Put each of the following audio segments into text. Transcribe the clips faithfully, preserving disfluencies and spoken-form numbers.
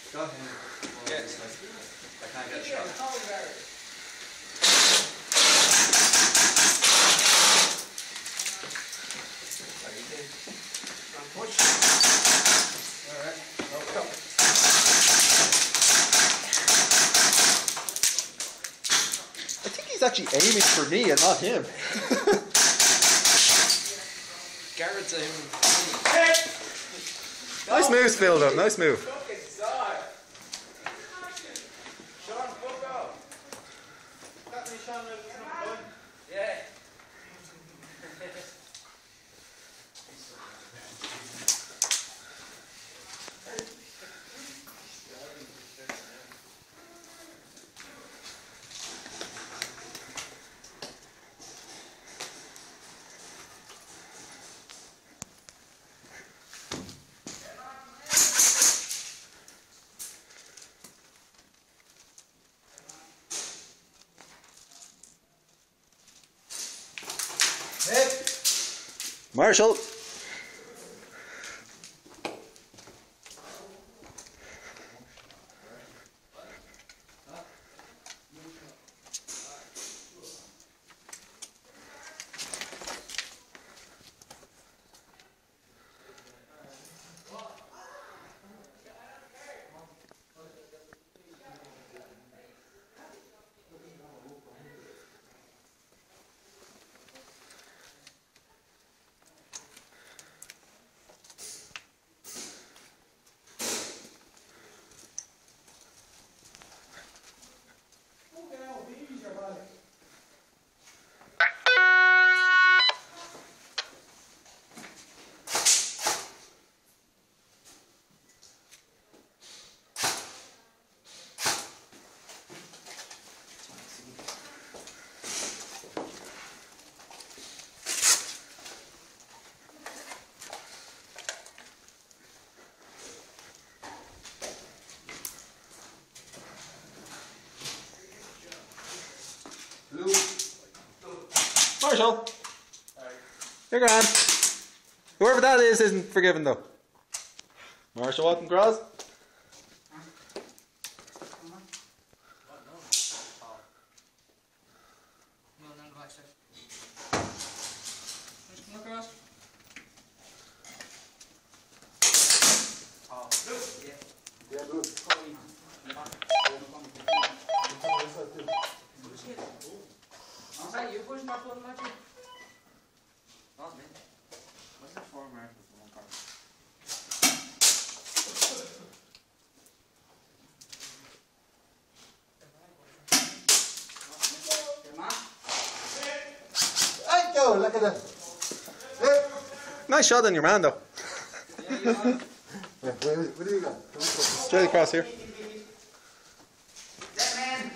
Go ahead. Yeah, it's like, I can't get a shot. Push. Alright, go. I think he's actually aiming for me and not him. Garrett's aiming. Nice move, Phil, though. Nice move. Yeah. Marshall. Marshall. You're gone. Whoever that is isn't forgiven though. Marshall walking across. You pushing my foot, Matthew? Not me. What's the four mark for one card? Hey, go! Look at that. Nice shot on your man, though. Yeah, you know. Yeah, where, where do you go? Straight across here. That man.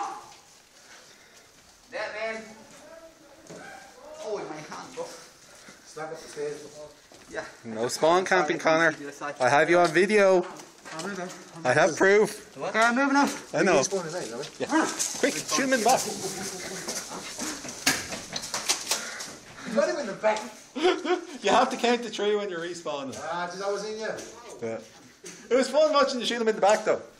That man. Oh, in my hand, bro. Slap up the stairs. Yeah. No spawn camping, Connor. I have you on video. I have proof. Okay, I'm moving on. I know. Yeah. Quick, shoot him in the back. You got him in the back. You have to count to three when you're respawning. Ah, did I was in you? Yeah. It was fun watching you shoot him in the back though.